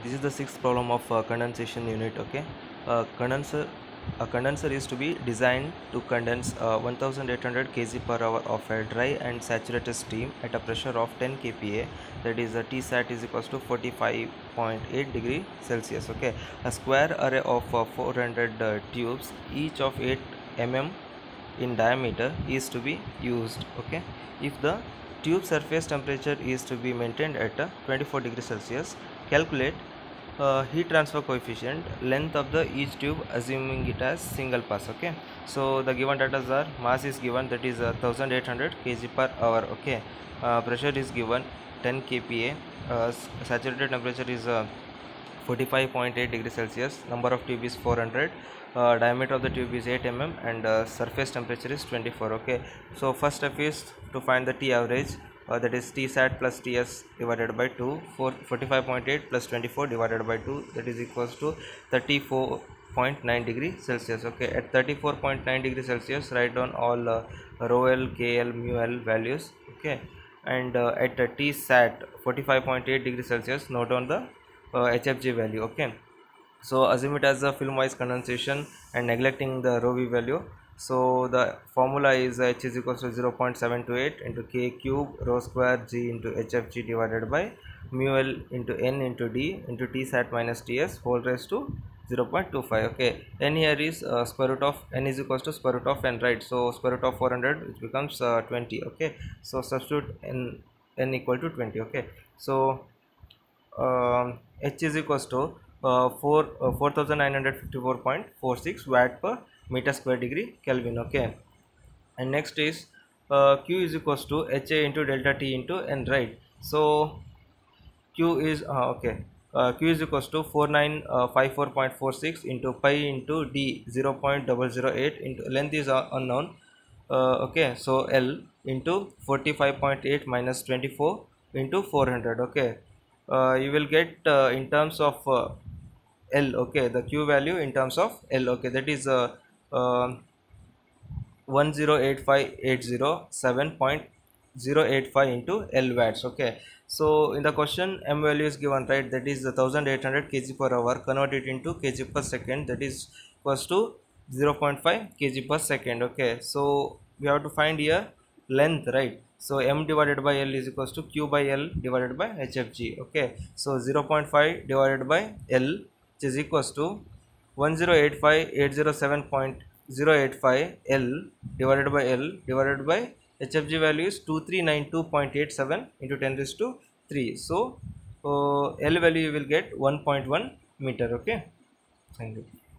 This is the sixth problem of condensation unit. Okay, uh, condenser a condenser is to be designed to condense 1800 kg per hour of a dry and saturated steam at a pressure of 10 kPa, that is Tsat is equals to 45.8 degree Celsius. Okay, a square array of 400 tubes, each of 8 mm in diameter, is to be used. Okay, if the tube surface temperature is to be maintained at 24 degrees Celsius, calculate heat transfer coefficient, length of the each tube assuming it as single pass. Okay, so the given data are: mass is given, that is 1800 kg per hour. Okay, pressure is given 10 kPa, saturated temperature is 45.8 degrees Celsius, number of tube is 400, diameter of the tube is 8 mm, and surface temperature is 24. Okay, so first step is to find the T average, that is Tsat plus Ts divided by 2, 45.8 plus 24 divided by 2, that is equals to 34.9 degree Celsius. Okay, at 34.9 degree Celsius, write down all rho L, KL, mu L values. Okay, and at Tsat 45.8 degree Celsius, note down the HFG value. Okay, so assume it as a film wise condensation and neglecting the rho v value. So the formula is H is equals to 0.728 into K cube rho square G into HFG divided by mu L into N into D into Tsat minus Ts whole raised to 0.25. Okay, N here is square root of N is equals to square root of N, right? So square root of 400, which becomes 20. Okay, so substitute N equal to 20. Okay, so H is equals to 4954.46 watt per meter square degree Kelvin. Okay, and next is Q is equals to HA into delta T into N, right? So Q is Q is equals to 4954.46 into pi into D 0.008 into length is unknown. Okay, so L into 45.8 minus 24 into 400. Okay, you will get in terms of L. Okay, the Q value in terms of L. Okay, that is 1085807.085 into L watts. Okay, so in the question M value is given, right? That is 1800 kg per hour. Convert it into kg per second, that is equals to 0.5 kg per second. Okay, so we have to find here length, right? So M divided by L is equals to Q by L divided by HFG. Okay, so 0.5 divided by L, which is equals to 1085807.085 L divided by L divided by HFG value is 2392.87 into 10 raised to 3. So L value you will get 1.1 meter. Okay, thank you.